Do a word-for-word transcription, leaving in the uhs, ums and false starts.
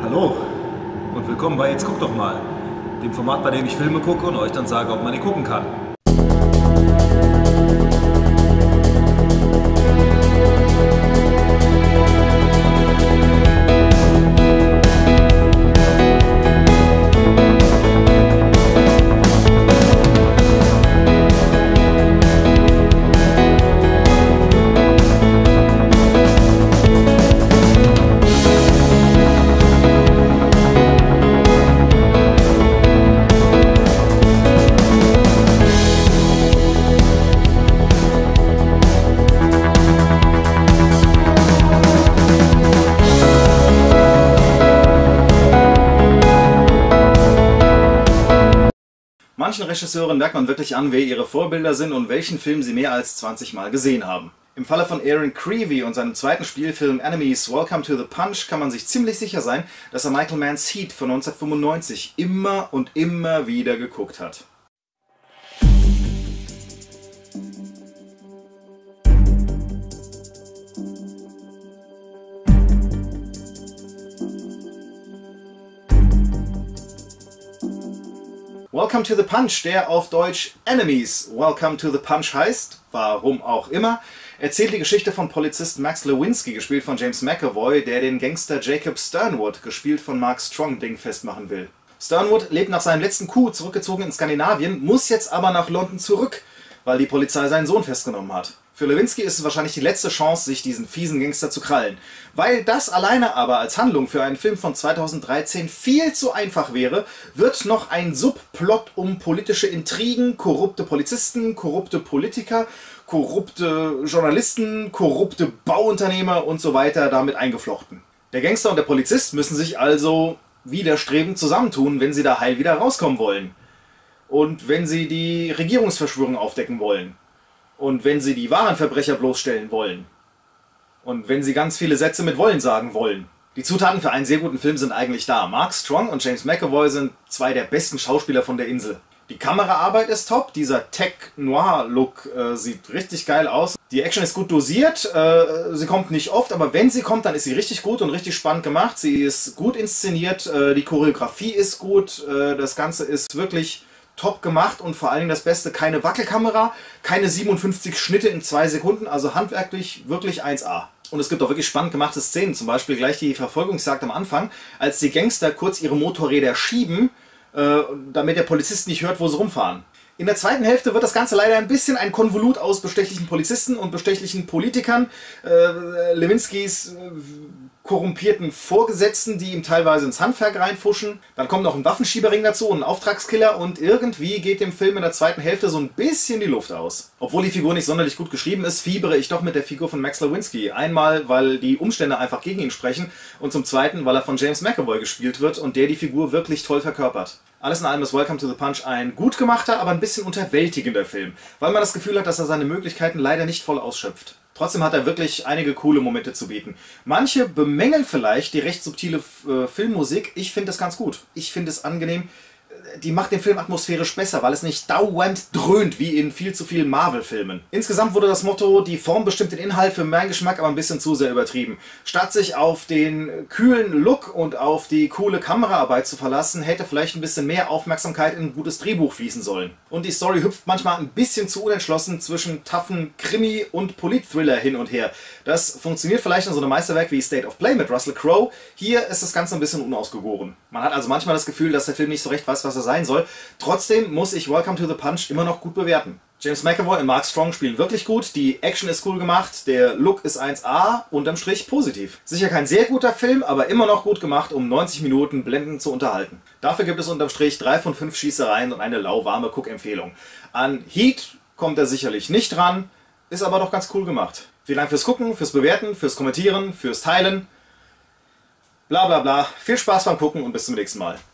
Hallo und willkommen bei Jetzt guck doch mal, dem Format, bei dem ich Filme gucke und euch dann sage, ob man die gucken kann. Manchen Regisseuren merkt man wirklich an, wer ihre Vorbilder sind und welchen Film sie mehr als zwanzig Mal gesehen haben. Im Falle von Aaron Creevy und seinem zweiten Spielfilm Enemies Welcome to the Punch kann man sich ziemlich sicher sein, dass er Michael Manns Heat von neunzehnhundertfünfundneunzig immer und immer wieder geguckt hat. Welcome to the Punch, der auf Deutsch Enemies Welcome to the Punch heißt, warum auch immer, erzählt die Geschichte von Polizist Max Lewinsky, gespielt von James McAvoy, der den Gangster Jacob Sternwood, gespielt von Mark Strong, dingfest machen will. Sternwood lebt nach seinem letzten Coup zurückgezogen in Skandinavien, muss jetzt aber nach London zurück, weil die Polizei seinen Sohn festgenommen hat. Für Lewinsky ist es wahrscheinlich die letzte Chance, sich diesen fiesen Gangster zu krallen. Weil das alleine aber als Handlung für einen Film von zweitausenddreizehn viel zu einfach wäre, wird noch ein Subplot um politische Intrigen, korrupte Polizisten, korrupte Politiker, korrupte Journalisten, korrupte Bauunternehmer und so weiter damit eingeflochten. Der Gangster und der Polizist müssen sich also widerstrebend zusammentun, wenn sie da heil wieder rauskommen wollen. Und wenn sie die Regierungsverschwörung aufdecken wollen. Und wenn sie die wahren Verbrecher bloßstellen wollen. Und wenn sie ganz viele Sätze mit wollen sagen wollen. Die Zutaten für einen sehr guten Film sind eigentlich da. Mark Strong und James McAvoy sind zwei der besten Schauspieler von der Insel. Die Kameraarbeit ist top, dieser Tech-Noir-Look äh, sieht richtig geil aus. Die Action ist gut dosiert, äh, sie kommt nicht oft, aber wenn sie kommt, dann ist sie richtig gut und richtig spannend gemacht. Sie ist gut inszeniert, äh, die Choreografie ist gut, äh, das Ganze ist wirklich top gemacht und vor allen Dingen das Beste, keine Wackelkamera, keine siebenundfünfzig Schnitte in zwei Sekunden, also handwerklich wirklich eins A. Und es gibt auch wirklich spannend gemachte Szenen, zum Beispiel gleich die Verfolgungsjagd am Anfang, als die Gangster kurz ihre Motorräder schieben, äh, damit der Polizist nicht hört, wo sie rumfahren. In der zweiten Hälfte wird das Ganze leider ein bisschen ein Konvolut aus bestechlichen Polizisten und bestechlichen Politikern, äh, Lewinskys äh, korrumpierten Vorgesetzten, die ihm teilweise ins Handwerk reinfuschen. Dann kommt noch ein Waffenschiebering dazu und ein Auftragskiller und irgendwie geht dem Film in der zweiten Hälfte so ein bisschen die Luft aus. Obwohl die Figur nicht sonderlich gut geschrieben ist, fiebere ich doch mit der Figur von Max Lewinsky. Einmal, weil die Umstände einfach gegen ihn sprechen und zum Zweiten, weil er von James McAvoy gespielt wird und der die Figur wirklich toll verkörpert. Alles in allem ist Welcome to the Punch ein gut gemachter, aber ein bisschen unterwältigender Film, weil man das Gefühl hat, dass er seine Möglichkeiten leider nicht voll ausschöpft. Trotzdem hat er wirklich einige coole Momente zu bieten. Manche bemängeln vielleicht die recht subtile äh, Filmmusik. Ich finde das ganz gut. Ich finde es angenehm. Die macht den Film atmosphärisch besser, weil es nicht dauernd dröhnt, wie in viel zu vielen Marvel-Filmen. Insgesamt wurde das Motto, die Form bestimmt den Inhalt, für meinen Geschmack aber ein bisschen zu sehr übertrieben. Statt sich auf den kühlen Look und auf die coole Kameraarbeit zu verlassen, hätte vielleicht ein bisschen mehr Aufmerksamkeit in ein gutes Drehbuch fließen sollen. Und die Story hüpft manchmal ein bisschen zu unentschlossen zwischen toughen Krimi und Polit-Thriller hin und her. Das funktioniert vielleicht in so einem Meisterwerk wie State of Play mit Russell Crowe. Hier ist das Ganze ein bisschen unausgegoren. Man hat also manchmal das Gefühl, dass der Film nicht so recht weiß, was er sein soll. Trotzdem muss ich Welcome to the Punch immer noch gut bewerten. James McAvoy und Mark Strong spielen wirklich gut, die Action ist cool gemacht, der Look ist eins A, unterm Strich positiv. Sicher kein sehr guter Film, aber immer noch gut gemacht, um neunzig Minuten blendend zu unterhalten. Dafür gibt es unterm Strich drei von fünf Schießereien und eine lauwarme Guck-Empfehlung. An Heat kommt er sicherlich nicht dran, ist aber doch ganz cool gemacht. Vielen Dank fürs Gucken, fürs Bewerten, fürs Kommentieren, fürs Teilen. Bla bla bla. Viel Spaß beim Gucken und bis zum nächsten Mal.